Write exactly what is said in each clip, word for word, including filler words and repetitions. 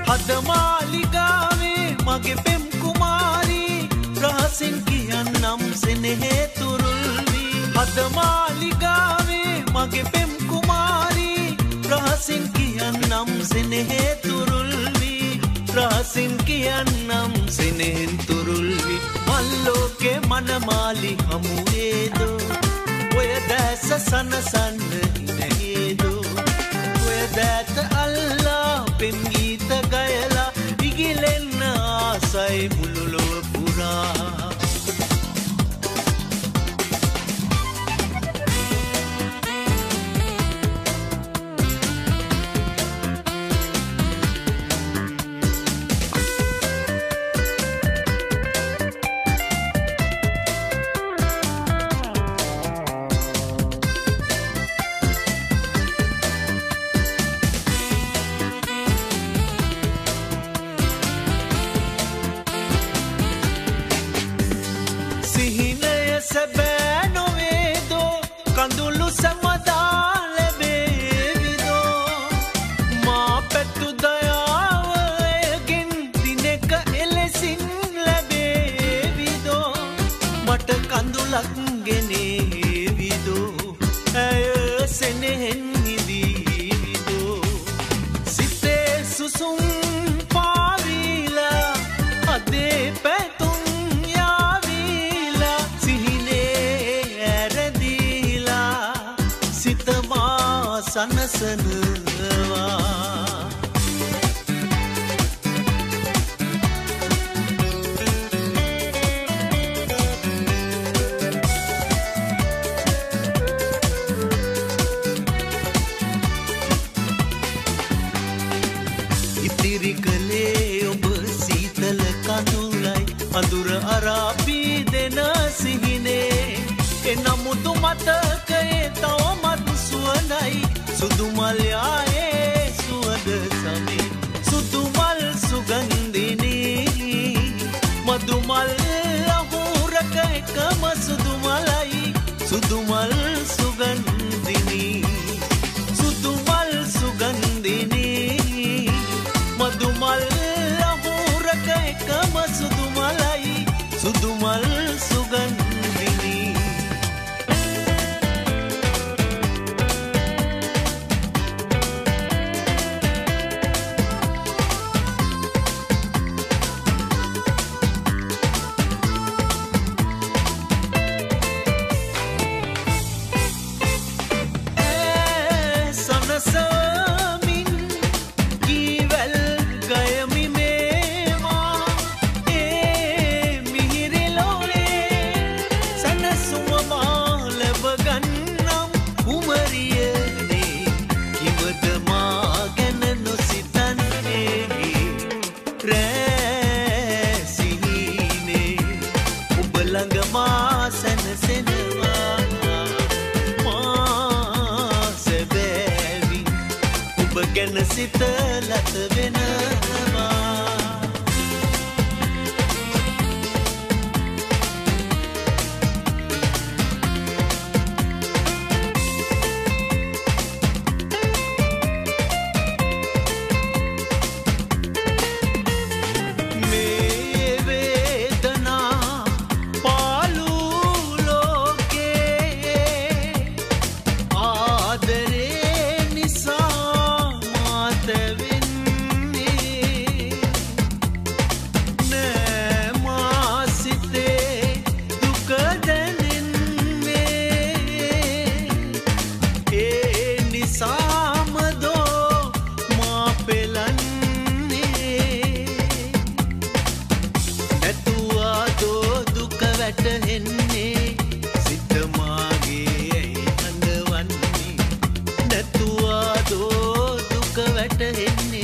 අද මාලිගාවේ මගේ පෙම් කුමාරී රහසින් කියන්නම් සෙනෙහේ තුරුල් වී අද මාලිගාවේ මගේ පෙම් කුමාරී රහසින් කියන්නම් සෙනෙහේ තුරුල් වී රහසින් කියන්නම් සෙනෙහෙන් තුරුල් වී මල්ලෝකේ මනමාලි හමුවේදෝ ඔය දැස සනසන්න නැහේදෝ ඔය දැත අල්ලා පෙම් ගීත ගයලා ඉගිලෙන්න ආසයි මුළු ලොව පුරා වැටෙන්නේ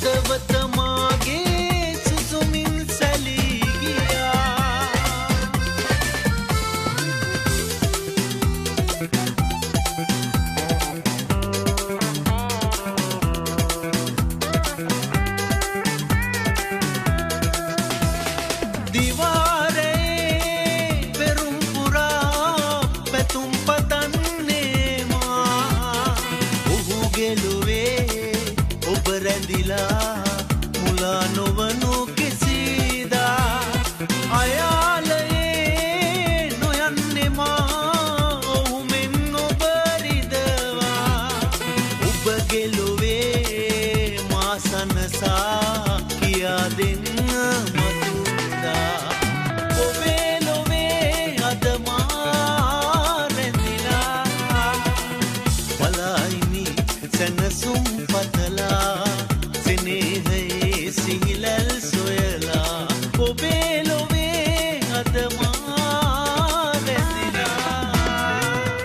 හදවත මාගේ සුසුමින් සැලී ගියා. දිවාරේ පෙරුම් පුරා පැතුම් පතන්නේ මා. ඔහු ගෙලුවේ ඔබ රැඳිලා මුලා නොවනු කිසිදා. අයාලයේ නොයන්නේ මා ඔහු මෙන් ඔබ රිදවා. ඔබ ගෙලුවේ මා සනසා කියා දෙන්න මතුදා. ඔබේ ලොවේ අද මා රැඳිලා බලයිනි සැනසුම් පතලා සෙනෙහේ සිහිලල් සොයලා. ඔබේ ලොවේ අද මා රැඳිලා.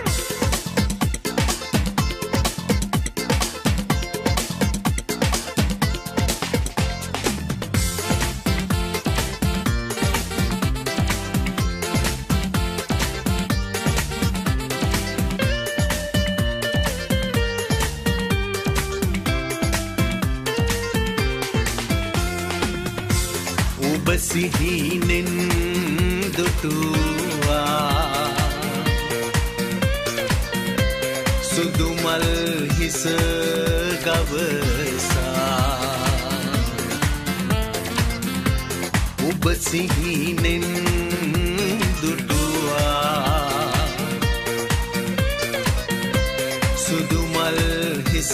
ඔබ සිහිනෙන් දුටුවා සුදුමල් හිස ගවසා. ඔබ සිහිනෙන් දුටුවා සුදුමල් හිස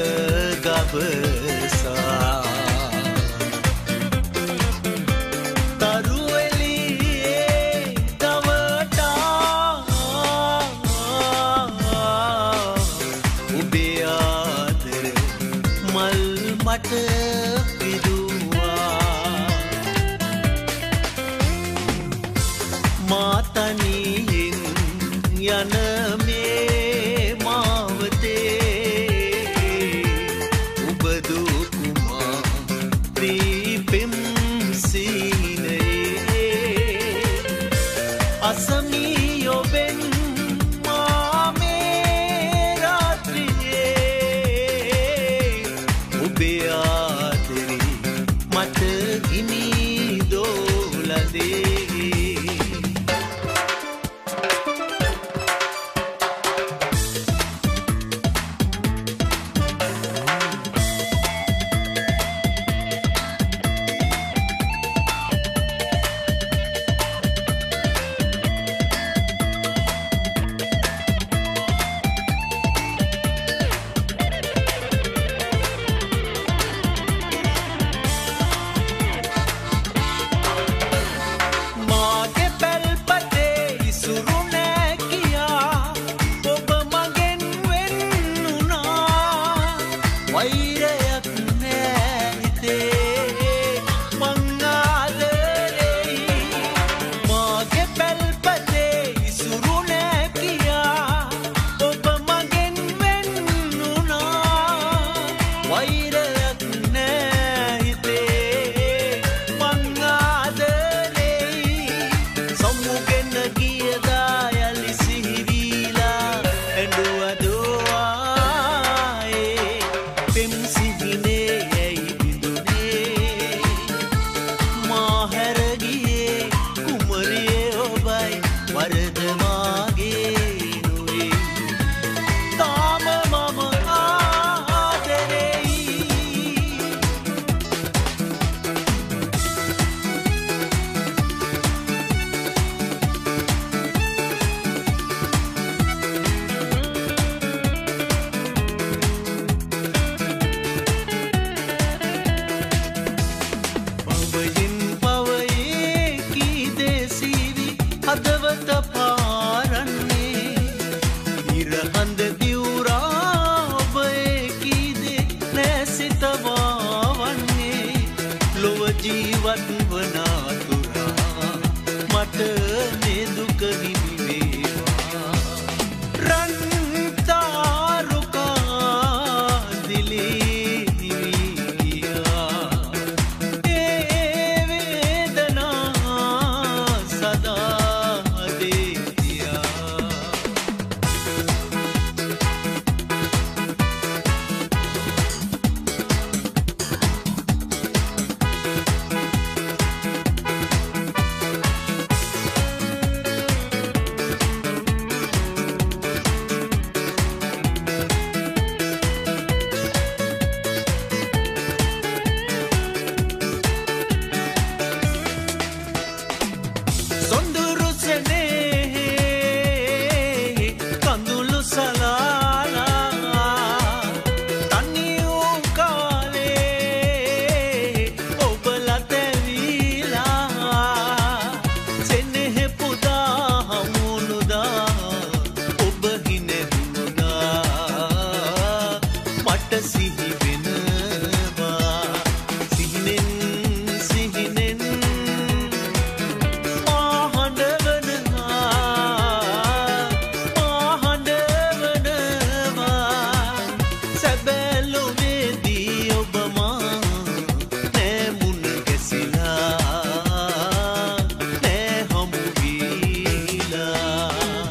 ගවසා. මට පිදුවා මාතනියෙන් යන මේ මාවතේ ඔබ දුකුමා ප්‍රීපෙම් සීනයේ අසමී ඔබෙන් මට හිමි දෝලදේ. වෛරයක් නෑ හිතේ මං ආදරෙයි. මාගේ පැල්පතේ ඉසුරු නෑ කියා ඔබ මගෙන් වෙන් වුණා. වෛරයක් නෑ හිතේ මං ආදරෙයි. සමුගෙන ගියදා යලි සිහිවිලා ඇඬුවදෝ හදවත පාරන්නේ ඉරහඳ දිවුරා ඔබ ඒකීදේ නැසිතවා වන්නේ. ලොව ජීවත් වන අතුරා මට මේ දුක හිමි වේවා. රන් තාරුකා දිලේ නිවි ගියා. මට සිහි වෙනවා සිහිනෙන් සිහිනෙන් මා හඬවනවා මා හඬවනවා සැබෑ ලොවේදී ඔබ මා නෑ මුණ ගැසිලා නෑ හමු වීලා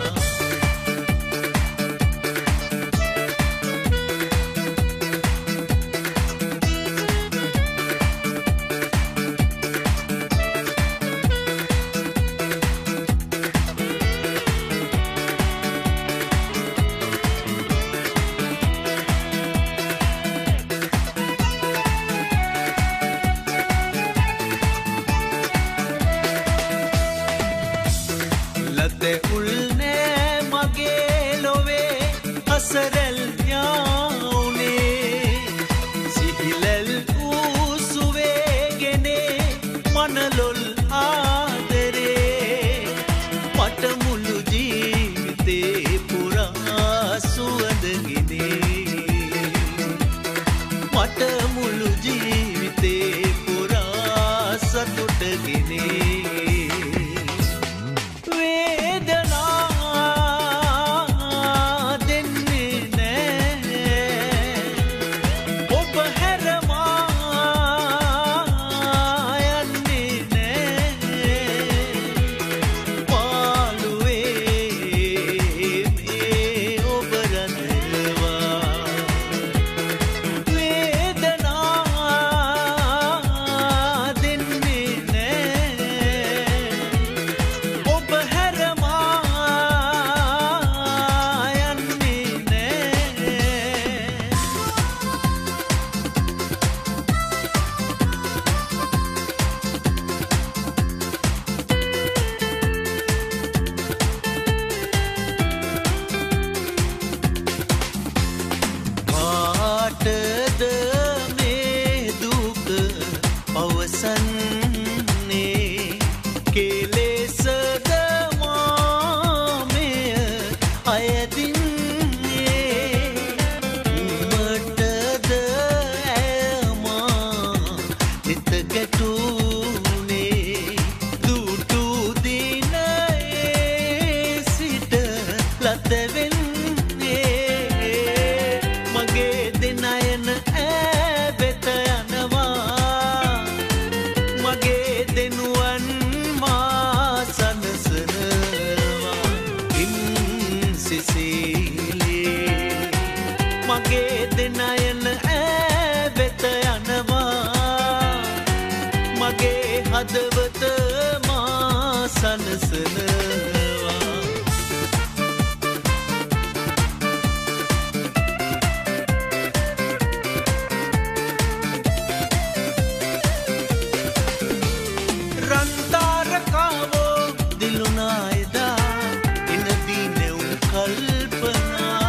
ලතේ උල්නේ මගේ ලොවේ අසරල් යාුනේ සිහිලල් ඌසුවේගෙනේ මනලොල් ආදරේ මට මුළු ජීවිතේ පුරා සුවඳගිනේ මට මුළු ජීවිතේ පුරා සතුටගිනේ මගේ දෙනයන ඇවෙත යනවා මගේ හදවත මා සනසනවා රන්තාරකාවෝ දිලුනා එදා එනදී නෙවුම් කල්පනා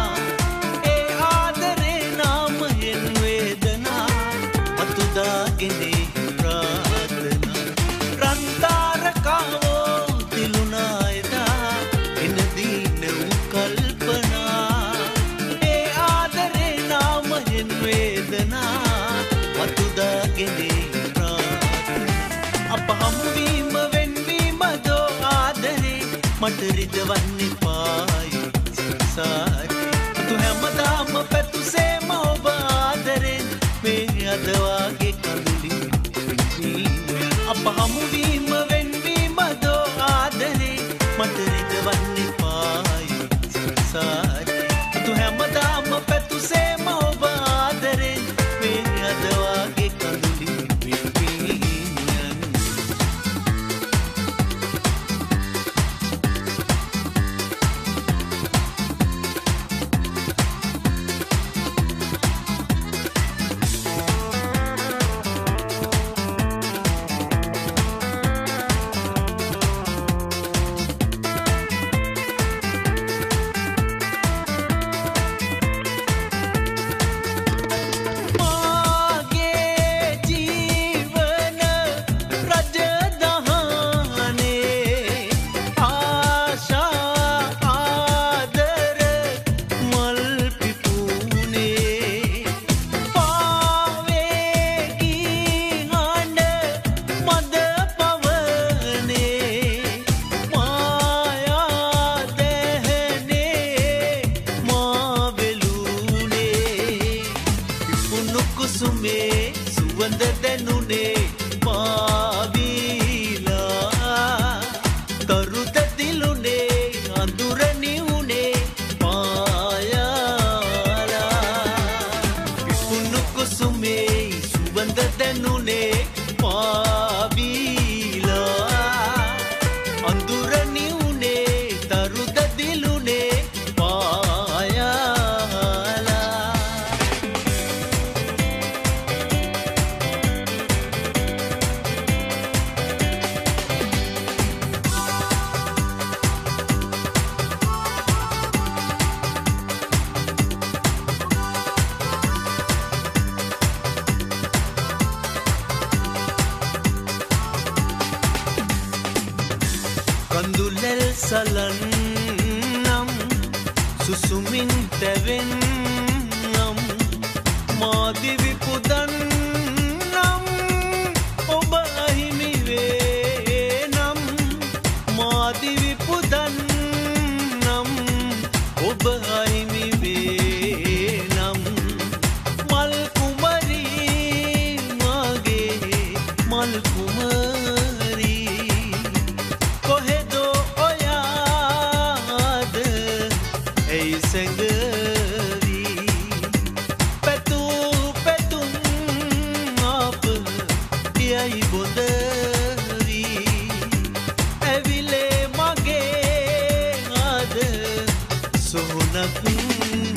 දාගෙනේ ප්‍රාර්ථනා රන්තාරකාවෝ තිලුනා එදා එනදී නෙවුම් කල්පනා ඒ ආදරේ නාමයෙන් වේදනා වතුදාගෙනේ ප්‍රාර්ථනා අප හමුවීම වෙන්වීම දෝ ආදරේ මට රිදවන්නේ පායි සංසාරේ තු හැමදාම පැතුසේම ඔබ ආදරෙන් මේ අදවාගේ කඳුලින් අප හමුවීම වෙන්වීම දෝ ආදරේ මට රිදවන්නේ පායි සංසාරේ තු හැමදාම පැතුසේම ඔබ ආදරෙන් මේ අදවාගේ කඳුලින් සලන්නම් සුසුමින් තැවෙන්නම් මාදිවි පුදන්නම් ඔබ අහිමි වේනම් මාදිවි පුදන්නම් ඔබ අහිමි වේනම් මල් කුමරී මගේ මල් කුමරී කොහෙදෝ ඔයාද ඇයි සැඟවී පැtuu පැතුම් අප යයි බොඳවී ඇවිලේ මගේ ආද සොහොනක්